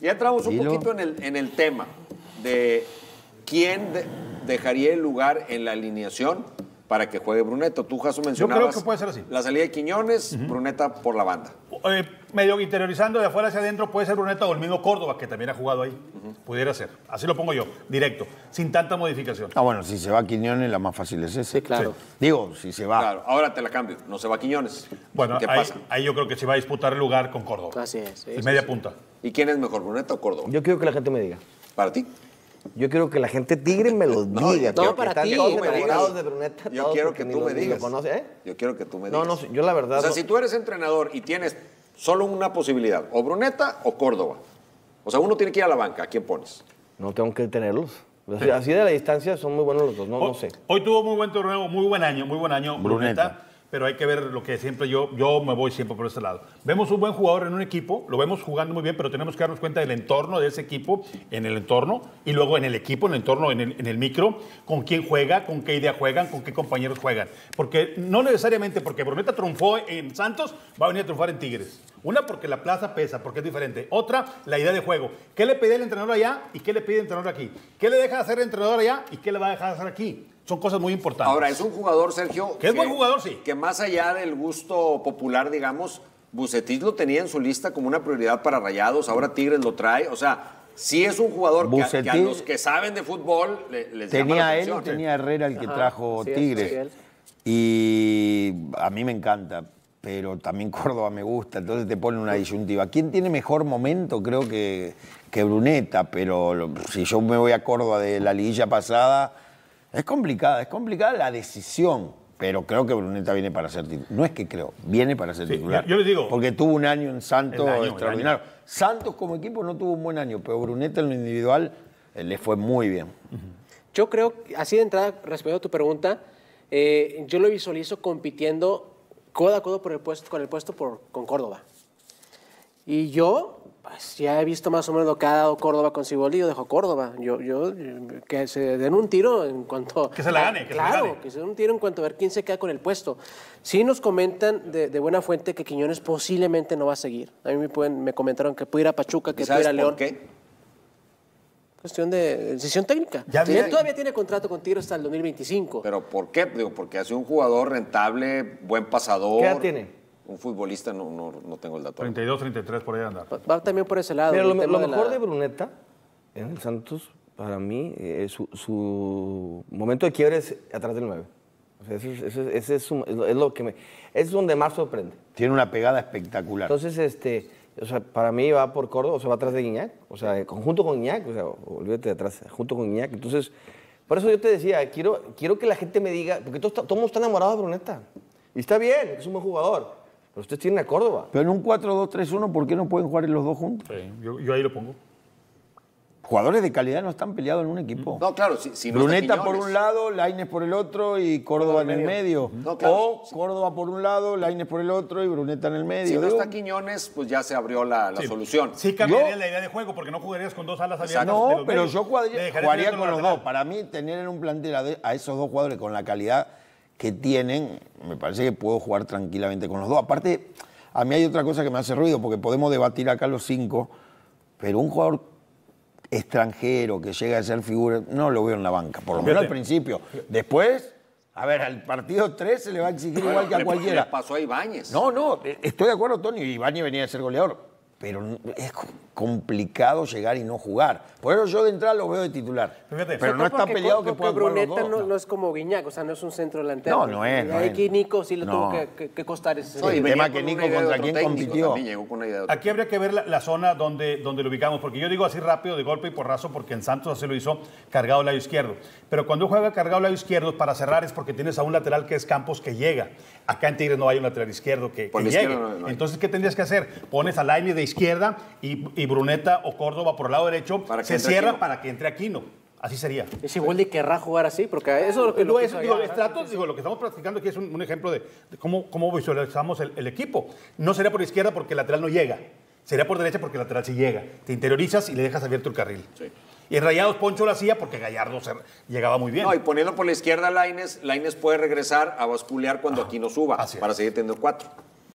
Ya entramos un poquito en el tema de quién dejaría el lugar en la alineación para que juegue Bruneta. Tú, Jaso, mencionabas... Yo creo que puede ser así. La salida de Quiñones, Bruneta por la banda. Medio interiorizando de afuera hacia adentro puede ser Bruneta o el mismo Córdoba, que también ha jugado ahí. Pudiera ser. Así lo pongo yo, directo, sin tanta modificación. Ah, bueno, si se va Quiñones, la más fácil es esa. Sí, claro. Sí. Digo, si se va. Claro, ahora te la cambio. No se va Quiñones. Bueno, ¿Qué ahí, pasa? ahí yo creo que se va a disputar el lugar con Córdoba. Así es. Sí, Es media punta. ¿Y quién es mejor, Bruneta o Córdoba? Yo quiero que la gente me diga. Para ti. Yo quiero que la gente tigre me lo diga. no, porque para están ti, todos para enamorados ti. de Bruneta. Yo todos quiero porque que ni tú lo- me ni lo digas. conoce, ¿eh? Yo quiero que tú me digas. No, yo la verdad... O sea, no- si tú eres entrenador y tienes solo una posibilidad, o Bruneta o Córdoba. O sea, uno tiene que ir a la banca. ¿A quién pones? No tengo que tenerlos. Así de la distancia son muy buenos los dos, no sé. Hoy tuvo muy buen torneo, muy buen año Bruneta. Bruneta. Pero hay que ver lo que siempre yo me voy siempre por este lado. Vemos un buen jugador en un equipo, lo vemos jugando muy bien, pero tenemos que darnos cuenta del entorno de ese equipo, en el entorno, y luego en el equipo, en el entorno, en el micro, con quién juega, con qué idea juegan, con qué compañeros juegan. Porque no necesariamente porque Bruneta triunfó en Santos, va a venir a triunfar en Tigres. Una, porque la plaza pesa, porque es diferente. Otra, la idea de juego. ¿Qué le pide el entrenador allá y qué le pide el entrenador aquí? ¿Qué le deja hacer el entrenador allá y qué le va a dejar hacer aquí? Son cosas muy importantes. Ahora, es un jugador, Sergio... Que es buen jugador, sí. Que más allá del gusto popular, digamos, Vucetich lo tenía en su lista como una prioridad para Rayados, ahora Tigres lo trae. O sea, sí es un jugador que a los que saben de fútbol les llama la Tenía él atención. y tenía Herrera el que trajo así es, Tigres. así es. Y a mí me encanta, pero también Córdoba me gusta, entonces te pone una disyuntiva. ¿Quién tiene mejor momento? Creo que Bruneta, pero si yo me voy a Córdoba de la liguilla pasada, es complicada la decisión. Pero creo que Bruneta viene para ser titular. No es que creo, viene para ser titular. yo les digo. Porque tuvo un año en Santos El año. extraordinario. Santos como equipo no tuvo un buen año, pero Bruneta en lo individual le fue muy bien. Yo creo, así de entrada, respondiendo a tu pregunta, yo lo visualizo compitiendo codo a codo por el puesto, con Córdoba. Y yo, pues, ya he visto más o menos lo que ha dado Córdoba con Siboldi, yo dejo Córdoba. Yo que se den un tiro en cuanto... Que se la gane, que se la Claro, gane. que se den un tiro en cuanto a ver quién se queda con el puesto. Sí nos comentan de buena fuente que Quiñones posiblemente no va a seguir. A mí me comentaron que puede ir a Pachuca, que puede ir ¿Sabes a León. por qué? Cuestión de decisión técnica. Ya Él viene. todavía tiene contrato con Tigres hasta el 2025. ¿Pero por qué? Digo, porque hace un jugador rentable, buen pasador. ¿Qué edad tiene? Un futbolista, no tengo el dato. 32, 33 por ahí andar. Va también por ese lado. Mira, el lo tema mejor la- de Bruneta en el Santos, para mí, su momento de quiebre es atrás del 9. O sea, ese es lo que es donde más sorprende. Tiene una pegada espectacular. Entonces, o sea, para mí va por Córdoba, o sea, va atrás de Guiñac, o sea, junto con Guiñac, o sea, olvídate de atrás, junto con Guiñac. Entonces, por eso yo te decía, quiero que la gente me diga, porque todo el mundo está enamorado de Bruneta. Y está bien, es un buen jugador, pero ustedes tienen a Córdoba. Pero en un 4-2-3-1, ¿por qué no pueden jugar los dos juntos? Sí, yo ahí lo pongo. Jugadores de calidad no están peleados en un equipo. No, claro, si no Bruneta está por Quiñones. un lado, Lainez por el otro y Córdoba en el medio. No, claro. O Córdoba por un lado, Lainez por el otro y Bruneta en el medio. Si no Digo, está Quiñones, pues ya se abrió la solución. Sí cambiaría la idea de juego, porque no jugarías con dos alas abiertas. de no, los pero medios. yo Le dejarías jugaría abierto con los lateral. dos. Para mí, tener en un plantel a esos dos jugadores con la calidad que tienen, me parece que puedo jugar tranquilamente con los dos. Aparte, a mí hay otra cosa que me hace ruido, porque podemos debatir acá los cinco, pero un jugador extranjero que llega a ser figura, no lo veo en la banca, por lo menos al principio. Después, a ver, al partido 3 se le va a exigir igual que a Le cualquiera. pasó a Ibáñez. No, estoy de acuerdo, Tony. Ibáñez venía a ser goleador. Pero es complicado llegar y no jugar. Por eso yo de entrada lo veo de titular. Fíjate. Pero no está Porque peleado que porque puedan jugar los Bruneta dos. no es como Guiñac, o sea, no es un centro delantero. No, no es, no Ahí es. que Nico sí le No. tuvo que costar ese No, y el venía tema con que una Nico idea de contra otro quién técnico compitió. también, llegó con una idea de otro. Aquí habría que ver la zona donde lo ubicamos, porque yo digo así rápido, de golpe y porrazo, porque en Santos así lo hizo cargado al lado izquierdo. Pero cuando juega cargado al lado izquierdo, para cerrar es porque tienes a un lateral que es Campos que llega. Acá en Tigres no hay un lateral izquierdo que Por la llegue. izquierda no hay. Entonces, ¿qué tendrías que hacer? Pones a Lainez de izquierda y Bruneta o Córdoba por el lado derecho, Para que se entre cierra Aquino. para que entre Aquino. Así sería. Y si Boldi querrá jugar así, porque eso es lo que Lo hizo allá, ¿verdad? lo que estamos practicando aquí es un ejemplo de cómo visualizamos el equipo. No sería por izquierda porque el lateral no llega. Sería por derecha porque el lateral sí llega. Te interiorizas y le dejas abierto el carril. Sí. Y en Rayados Poncho lo hacía porque Gallardo llegaba muy bien. No, y poniendo por la izquierda a Lainez puede regresar a basculear cuando Aquino suba así es. para seguir teniendo 4.